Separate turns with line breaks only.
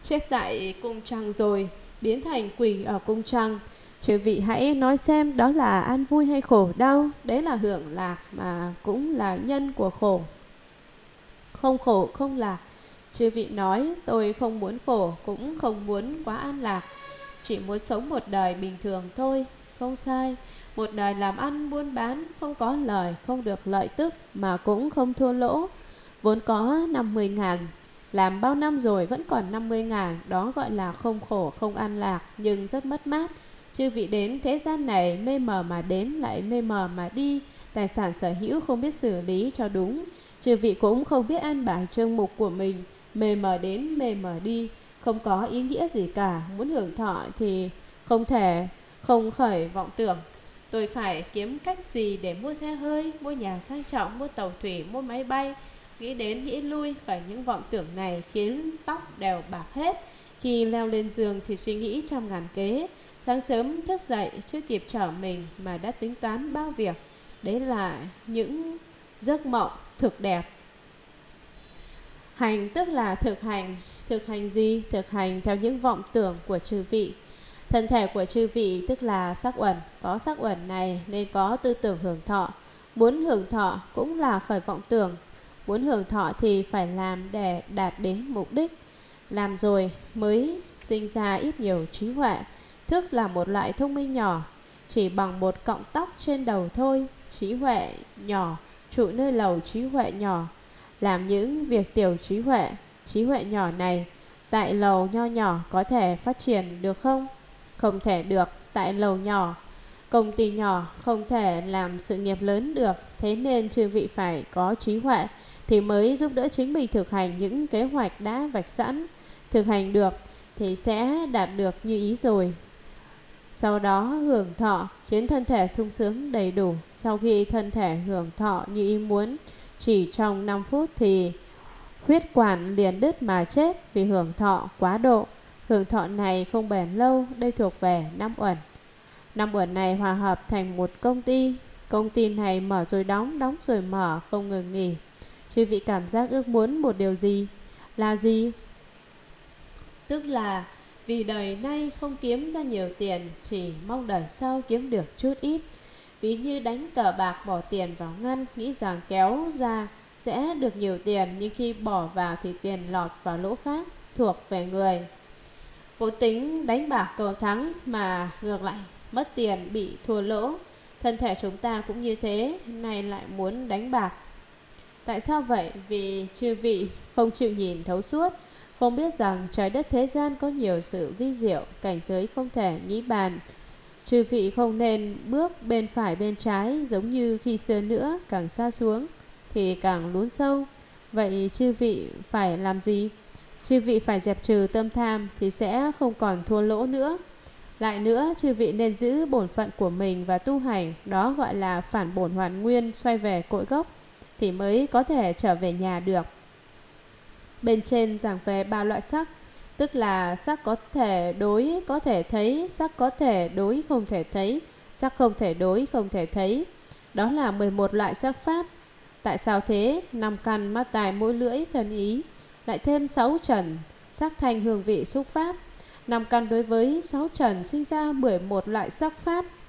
chết tại cung trăng rồi, biến thành quỷ ở cung trăng. Chư vị hãy nói xem đó là an vui hay khổ đau. Đấy là hưởng lạc mà cũng là nhân của khổ. Không khổ không lạc. Chư vị nói tôi không muốn khổ, cũng không muốn quá an lạc, chỉ muốn sống một đời bình thường thôi. Không sai. Một đời làm ăn buôn bán, không có lời, không được lợi tức, mà cũng không thua lỗ. Vốn có 50.000, làm bao năm rồi vẫn còn 50.000. Đó gọi là không khổ không an lạc, nhưng rất mất mát. Chư vị đến thế gian này mê mờ mà đến, lại mê mờ mà đi. Tài sản sở hữu không biết xử lý cho đúng. Chư vị cũng không biết an bài chương mục của mình, mê mờ đến mê mờ đi, không có ý nghĩa gì cả. Muốn hưởng thọ thì không thể không khởi vọng tưởng tôi phải kiếm cách gì để mua xe hơi, mua nhà sang trọng, mua tàu thủy, mua máy bay. Nghĩ đến nghĩ lui, khởi những vọng tưởng này khiến tóc đều bạc hết. Khi leo lên giường thì suy nghĩ trăm ngàn kế. Sáng sớm thức dậy chưa kịp trở mình mà đã tính toán bao việc. Đấy là những giấc mộng thực đẹp. Hành tức là thực hành. Thực hành gì? Thực hành theo những vọng tưởng của chư vị. Thân thể của chư vị tức là sắc uẩn. Có sắc uẩn này nên có tư tưởng hưởng thọ. Muốn hưởng thọ cũng là khởi vọng tưởng. Muốn hưởng thọ thì phải làm để đạt đến mục đích. Làm rồi mới sinh ra ít nhiều trí huệ. Thức là một loại thông minh nhỏ, chỉ bằng một cọng tóc trên đầu thôi. Trí huệ nhỏ trụ nơi lầu trí huệ nhỏ, làm những việc tiểu trí huệ. Trí huệ nhỏ này tại lầu nho nhỏ có thể phát triển được không? Không thể được. Tại lầu nhỏ, công ty nhỏ không thể làm sự nghiệp lớn được. Thế nên chư vị phải có trí huệ thì mới giúp đỡ chính mình thực hành những kế hoạch đã vạch sẵn. Thực hành được thì sẽ đạt được như ý rồi. Sau đó hưởng thọ khiến thân thể sung sướng đầy đủ. Sau khi thân thể hưởng thọ như ý muốn, chỉ trong 5 phút thì huyết quản liền đứt mà chết vì hưởng thọ quá độ. Hưởng thọ này không bền lâu. Đây thuộc về 5 uẩn. 5 uẩn này hòa hợp thành một công ty. Công ty này mở rồi đóng, đóng rồi mở, không ngừng nghỉ. Chư vị cảm giác ước muốn một điều gì? Là gì? Tức là vì đời nay không kiếm ra nhiều tiền, chỉ mong đời sau kiếm được chút ít. Ví như đánh cờ bạc bỏ tiền vào ngân, nghĩ rằng kéo ra sẽ được nhiều tiền, nhưng khi bỏ vào thì tiền lọt vào lỗ khác, thuộc về người. Vốn tính đánh bạc cầu thắng mà ngược lại mất tiền, bị thua lỗ. Thân thể chúng ta cũng như thế, nay lại muốn đánh bạc. Tại sao vậy? Vì chư vị không chịu nhìn thấu suốt, không biết rằng trái đất thế gian có nhiều sự vi diệu, cảnh giới không thể nghĩ bàn. Chư vị không nên bước bên phải bên trái, giống như khi xưa nữa, càng xa xuống thì càng lún sâu. Vậy chư vị phải làm gì? Chư vị phải dẹp trừ tâm tham thì sẽ không còn thua lỗ nữa. Lại nữa, chư vị nên giữ bổn phận của mình và tu hành, đó gọi là phản bổn hoàn nguyên, xoay về cội gốc, thì mới có thể trở về nhà được. Bên trên giảng về 3 loại sắc, tức là sắc có thể đối có thể thấy, sắc có thể đối không thể thấy, sắc không thể đối không thể thấy. Đó là 11 loại sắc pháp. Tại sao thế? 5 căn, mắt tai mũi lưỡi thân ý, lại thêm 6 trần, sắc thanh hương vị xúc pháp. 5 căn đối với 6 trần sinh ra 11 loại sắc pháp.